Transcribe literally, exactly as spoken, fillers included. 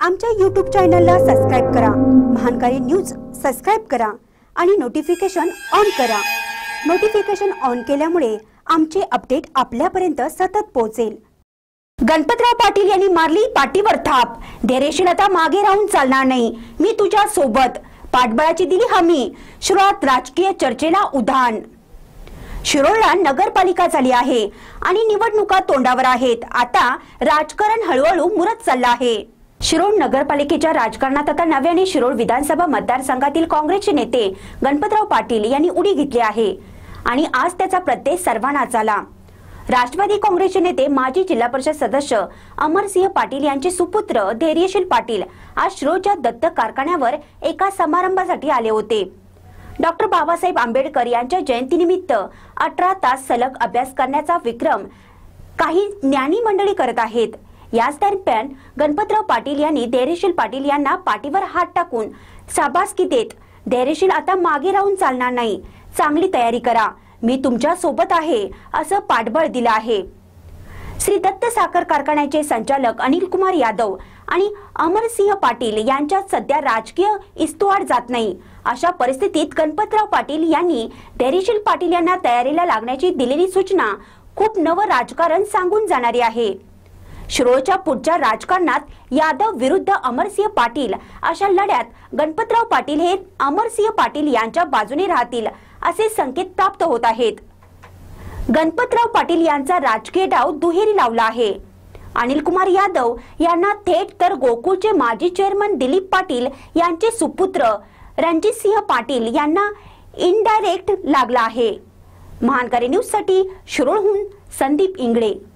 आमच्या यूट्यूब चॅनलला सबस्क्राइब करा, महानकारी न्यूज सबस्क्राइब करा आणि नोटिफिकेशन ऑन करा। नोटिफिकेशन ऑन केल्यामुळे आमचे अपडेट आपल्यापर्यंत सतत पोहोचेल। गणपतराव पाटील यांनी मारली पाठीवर थाप, धैर्यशील आता मागे राहून चालणार नाही, मी तुझ्या सोबत, पाठबळाची दिली हमी, शिरोळात राजकीय चर्चेला उधाण। शिरोळला नगरपालिका झाली आहे आणि निवडणुका तोंडावर आहेत। आता राजकारण हळूहळू मुरत चाललं आहे। शिरोळ नगरपालिकेच्या राजकारणात आता नव्याने शिरोळ विधानसभा मतदारसंघातील काँग्रेसचे नेते गणपतराव पाटील यांनी उडी घेतली आहे आणि आज त्याचा प्रत्यय सर्वांनाच आला। राष्ट्रवादी काँग्रेसचे नेते माजी जिल्हा परिषद सदस्य अमरसिंह पाटील यांचे सुपुत्र धैर्यशील पाटील आज शिरोळच्या दत्त कारखान्यावर एका समारंभासाठी आले होते। डॉक्टर बाबासाहेब आंबेडकर यांच्या जयंतीनिमित्त अठरा तास सलग अभ्यास करण्याचा विक्रम काही ज्ञानी मंडळी करत आहेत। याच दरम्यान गणपतराव पाटील यांनी धैर्यशील पाटील यांना पाठीवर हात टाकून शाबासकी देत, धैर्यशील आता मागे राहून चालणार नाही, चांगली तयारी करा, मी तुमच्या सोबत आहे असं पाठबळ दिलं आहे। श्री दत्त साखर कारखान्याचे संचालक अनिल कुमार यादव आणि अमरसिंह पाटील यांच्यात सध्या राजकीय इस्तुआड जात नाही। अशा परिस्थितीत गणपतराव पाटील यांनी धैर्यशील पाटील यांना तयारीला लागण्याची दिलेली सूचना खूप नवं राजकारण सांगून जाणारी आहे। शिरोळच्या पुढच्या राजकारणात यादव विरुद्ध अमरसिंह पाटील अशा लढ्यात गणपतराव पाटील हे अमरसिंह पाटील यांच्या बाजूने राहतील असे संकेत प्राप्त होत आहेत। गणपतराव पाटील यांचा राजकीय डाव दुहेरी लावला आहे। अनिल कुमार यादव यांना थेट तर गोकुळचे माजी चेअरमन दिलीप पाटील यांचे सुपुत्र रणजितसिंह पाटील यांना इनडायरेक्ट लागला आहे। महानकारी न्यूज साठी शिरोळहून संदीप इंगळे।